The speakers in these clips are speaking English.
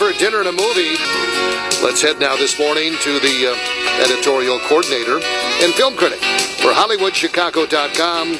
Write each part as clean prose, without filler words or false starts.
for dinner and a movie. Let's head now this morning to the editorial coordinator and film critic for HollywoodChicago.com.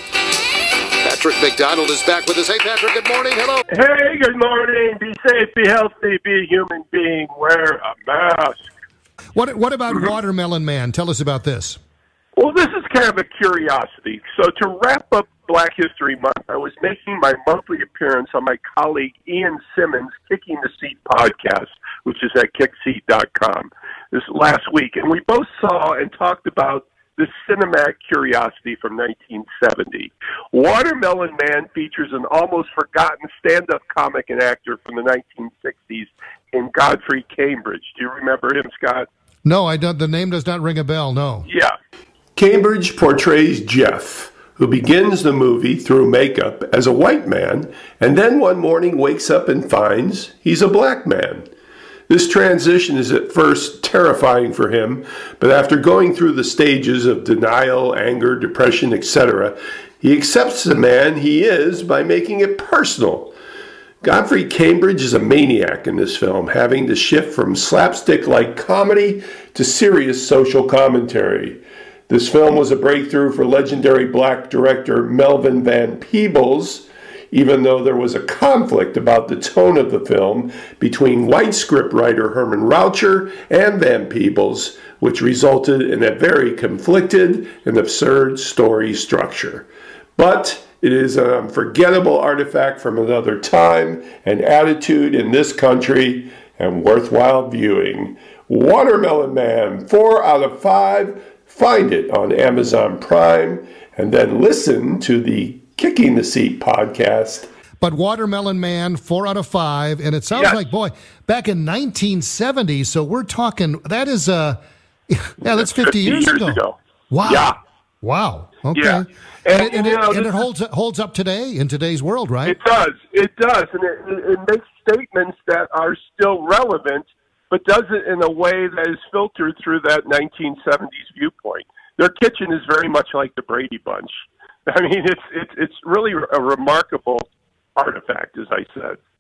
Patrick McDonald is back with us. Hey, Patrick, good morning. Hello. Hey, good morning. Be safe, be healthy, be a human being. Wear a mask. What about Watermelon Man? Tell us about this. Well, this is kind of a curiosity. So to wrap up Black History Month, I was making my monthly appearance on my colleague Ian Simmons' Kicking the Seat podcast, which is at kickseat.com, this last week. And we both saw and talked about this cinematic curiosity from 1970. Watermelon Man features an almost forgotten stand-up comic and actor from the 1960s in Godfrey Cambridge. Do you remember him, Scott? No, I don't. The name does not ring a bell, no. Yeah. Cambridge portrays Jeff, who begins the movie through makeup as a white man, and then one morning wakes up and finds he's a black man. This transition is at first terrifying for him, but after going through the stages of denial, anger, depression, etc., he accepts the man he is by making it personal. Godfrey Cambridge is a maniac in this film, having to shift from slapstick-like comedy to serious social commentary. This film was a breakthrough for legendary black director Melvin Van Peebles, even though there was a conflict about the tone of the film between white scriptwriter Herman Raucher and Van Peebles, which resulted in a very conflicted and absurd story structure. But it is an unforgettable artifact from another time and attitude in this country and worthwhile viewing. Watermelon Man, 4 out of 5. Find it on Amazon Prime and then listen to the Kicking the Seat podcast. But Watermelon Man, 4 out of 5, and it sounds like, boy, back in 1970, so we're talking, that is, that's 50 years ago. Wow. Yeah. Wow. Okay. Yeah. And it holds up today, in today's world, right? It does. And it makes statements that are still relevant, but does it in a way that is filtered through that 1970s viewpoint. Their kitchen is very much like the Brady Bunch. I mean, it's really a remarkable artifact, as I said.